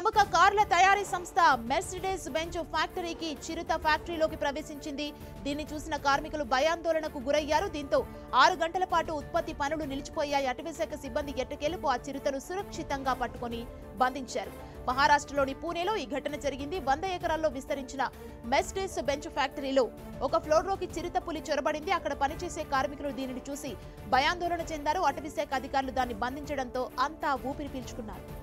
ప్రముఖ కార్ల తయారీ సంస్థ మెర్సిడెస్ బెంజ్ ఫ్యాక్టరీకి చిరుత ఫ్యాక్టరీలోకి ప్రవేశించింది. దీన్ని చూసిన కార్మికులు భయాందోళనకు గురయ్యారు. దీంతో 6 గంటల పాటు ఉత్పత్తి పనులు నిలిచిపోయాయి. అటవీశాఖ సిబ్బంది ఎట్టకేలకు ఆ చిరుతను సురక్షితంగా పట్టుకొని బంధించారు. మహారాష్ట్రలోని పూణేలో ఈ ఘటన జరిగింది. 100 ఎకరాల్లో విస్తరించిన మెర్సిడెస్ బెంజ్ ఫ్యాక్టరీలో ఒక ఫ్లోర్లోకి చిరుత పులి చొరబడింది. అక్కడ పనిచేసే కార్మికులు దీనిని చూసి భయాందోళన చెందారు. అటవీశాఖ అధికారులు దాన్ని బంధించడంతో అంతా ఊపిరి పీల్చుకున్నారు.